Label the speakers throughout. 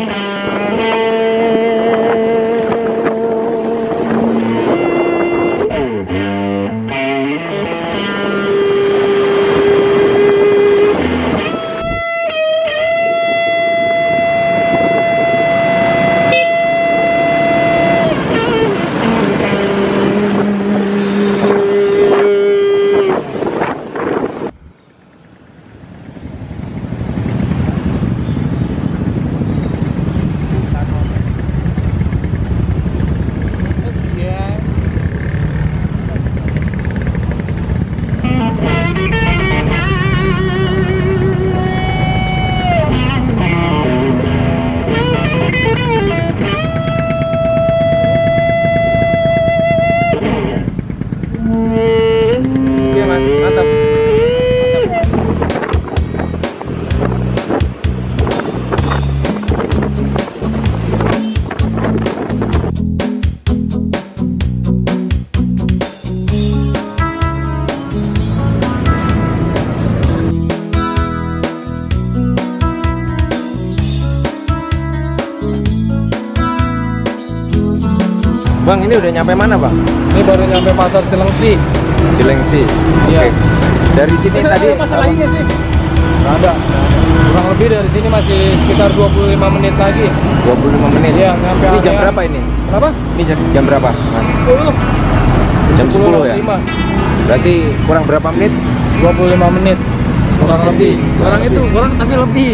Speaker 1: Bang, ini udah nyampe mana, Bang?
Speaker 2: Ini baru nyampe pasar Cilengsi.
Speaker 1: Cilengsi. Oke.
Speaker 2: Iya.
Speaker 1: Dari sini tadi
Speaker 2: masalahnya sih? Nggak ada. Kurang lebih dari sini masih sekitar 25 menit lagi.
Speaker 1: 25 menit.
Speaker 2: Iya, nyampe.
Speaker 1: Ini jam
Speaker 2: area.
Speaker 1: berapa ini?
Speaker 2: Berapa?
Speaker 1: Ini jam berapa?
Speaker 2: 10.
Speaker 1: Jam 10 ya?
Speaker 2: 5.
Speaker 1: Berarti kurang berapa menit?
Speaker 2: 25 menit. Kurang lebih.
Speaker 1: Kurang
Speaker 2: itu, kurang tapi lebih.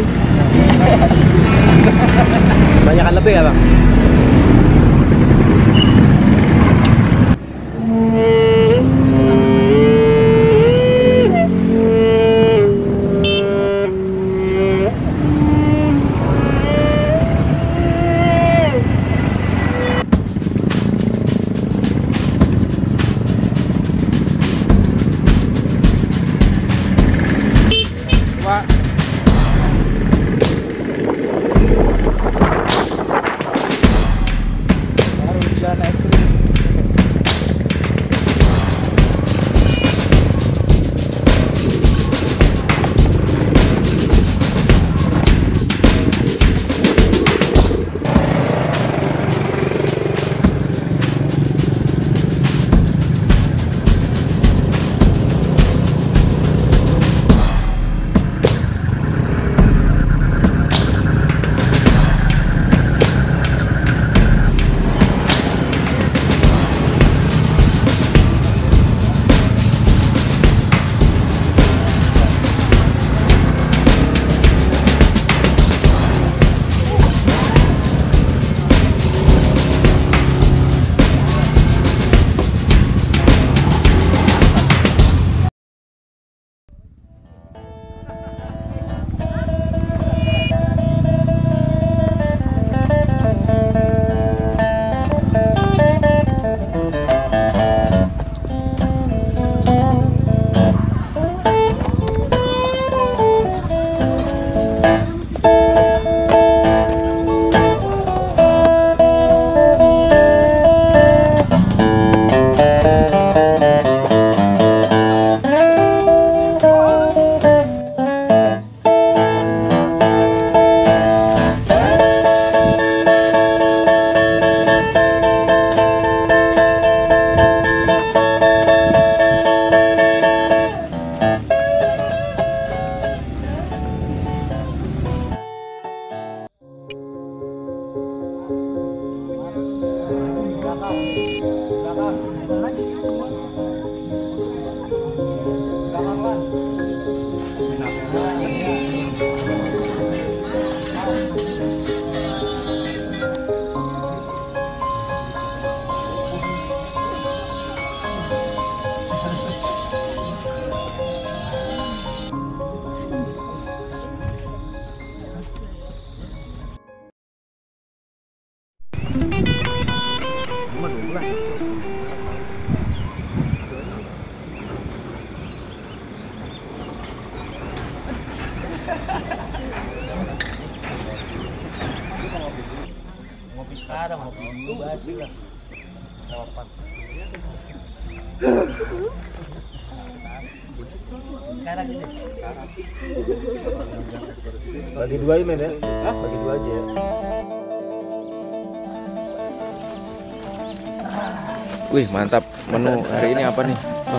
Speaker 1: Banyakan lebih ya, Bang?
Speaker 2: Ngopi sekarang, ngopi dulu basi lah. Kapan? Bagi dua ya, men ya? Bagi dua aja ya.
Speaker 1: Wih, mantap. Menu hari ini apa nih?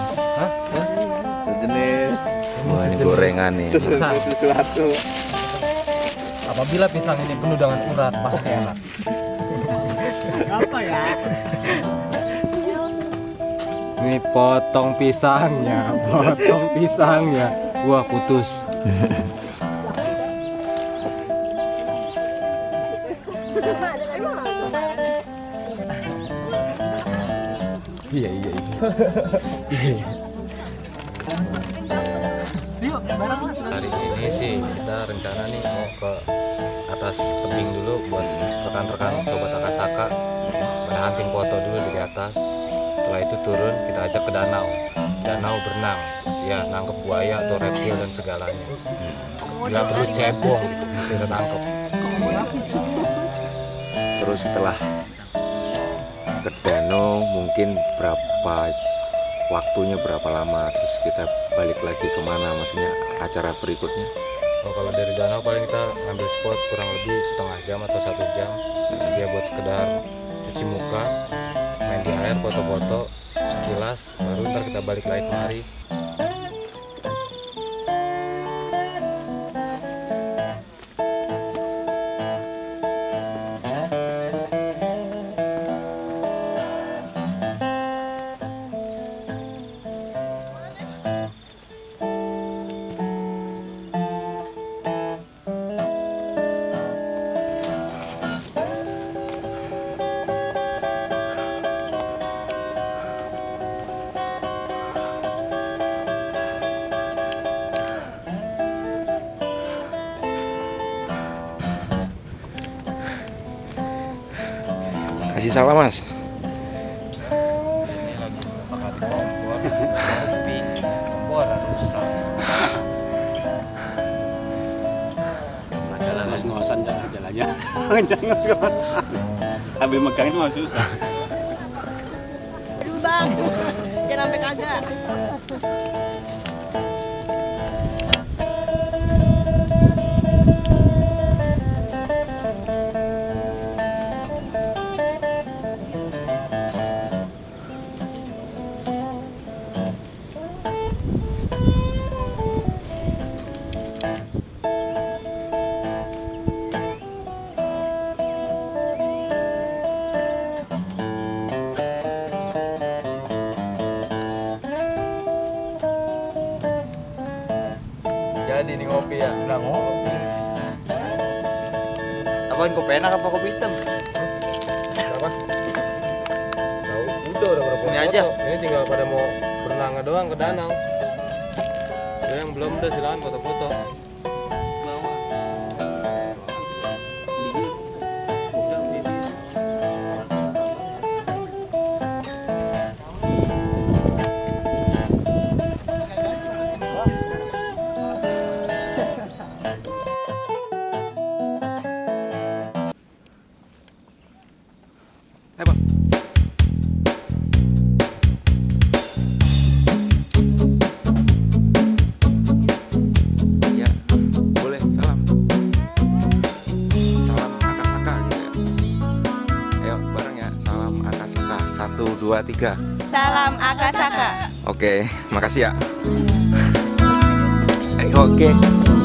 Speaker 3: Sejenis
Speaker 1: Wah, ini gorengan nih.
Speaker 3: sesuatu.
Speaker 2: Apabila pisang ini penuh dengan urat, pasti enak.
Speaker 3: Apa ya?
Speaker 2: Ini potong pisangnya, potong pisangnya. Wah, putus. Iya.
Speaker 4: Hari ini sih kita rencana nih mau ke atas tebing dulu buat rekan-rekan sobat Akasaka pada hunting foto dulu di atas. Setelah itu turun kita ajak ke danau berenang, ya nangkep buaya atau reptil dan segalanya. Nggak perlu cebong gitu, kita nangkep.
Speaker 1: Terus setelah ke danau mungkin waktunya berapa lama, terus kita balik lagi kemana, maksudnya acara berikutnya?
Speaker 4: Oh, kalau dari danau paling kita ngambil spot kurang lebih setengah jam atau 1 jam, ya buat sekedar cuci muka, main di air, foto-foto sekilas, baru ntar kita balik lagi kemari.
Speaker 1: Kasih salam, Mas.
Speaker 4: Ini lagi bakar di kompor, kopi, kompor rusak.
Speaker 3: Jalan ngos-ngosan jalannya. Jangan ngos-ngosan. Habis megangin mah susah.
Speaker 5: Aduh bang, jangan sampai kagak.
Speaker 3: Jadi nih ngopi ya.
Speaker 2: Udah ngopi.
Speaker 3: Apaan kopi enak apa kopi hitam?
Speaker 2: Apa? Udah berapa
Speaker 3: Ini
Speaker 2: foto.
Speaker 3: aja.
Speaker 2: Ini tinggal pada mau berenang doang ke danau. Ada yang belum, udah silakan foto-foto.
Speaker 1: Ayo, Bang. Ya, boleh. Salam. Salam Akasaka gitu ya. Ayo, bareng ya. Salam Akasaka. 1, 2, 3.
Speaker 5: Salam Akasaka.
Speaker 1: Oke, makasih ya. Oke.